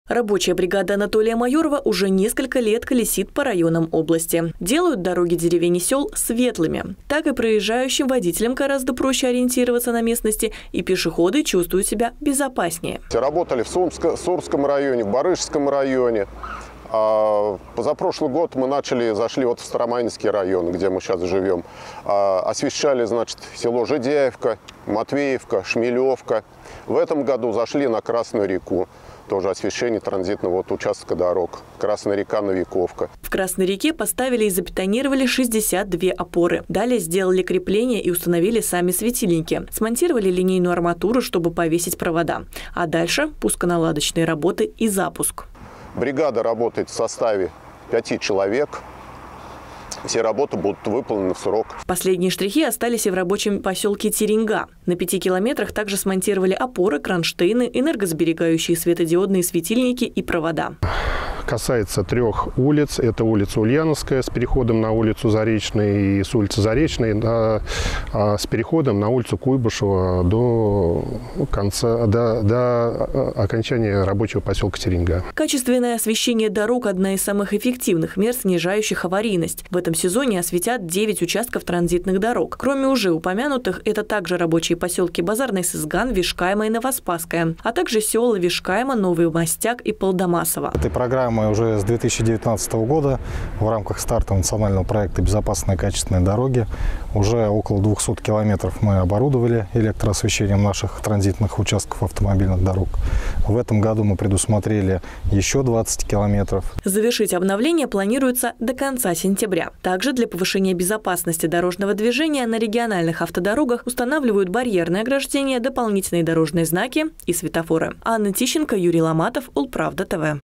Рабочая бригада Анатолия Майорова уже несколько лет колесит по районам области. Делают дороги деревень и сел светлыми. Так и проезжающим водителям гораздо проще ориентироваться на местности, и пешеходы чувствуют себя безопаснее. Работали в Сурском районе, в Барышском районе. А позапрошлый год мы зашли в Старомайнский район, где мы сейчас живем. Освещали, село Жидяевка, Матвеевка, Шмелевка. В этом году зашли на Красную реку. Тоже освещение транзитного участка дорог. Красная река, Новиковка. В Красной реке поставили и забетонировали 62 опоры. Далее сделали крепления и установили сами светильники. Смонтировали линейную арматуру, чтобы повесить провода. А дальше пусконаладочные работы и запуск. Бригада работает в составе 5 человек. Все работы будут выполнены в срок. Последние штрихи остались и в рабочем поселке Теренга. На 5 километрах также смонтировали опоры, кронштейны, энергосберегающие светодиодные светильники и провода. Касается 3 улиц. Это улица Ульяновская с переходом на улицу Заречной и с улицы Заречной с переходом на улицу Куйбышева до окончания рабочего поселка Теренга. Качественное освещение дорог – одна из самых эффективных мер, снижающих аварийность. В этом сезоне осветят 9 участков транзитных дорог. Кроме уже упомянутых, это также рабочие поселки Базарный Сызган, Вишкайма и Новоспасская, а также села Вишкайма, Новый Мостяк и Полдомасово. Этой программы уже с 2019 года в рамках старта национального проекта «Безопасные качественные дороги» уже около 200 километров мы оборудовали электроосвещением наших транзитных участков автомобильных дорог. В этом году мы предусмотрели еще 20 километров. Завершить обновление планируется до конца сентября. Также для повышения безопасности дорожного движения на региональных автодорогах устанавливают барьерные ограждения, дополнительные дорожные знаки и светофоры. Анна Тищенко, Юрий Ломатов, Улправда ТВ.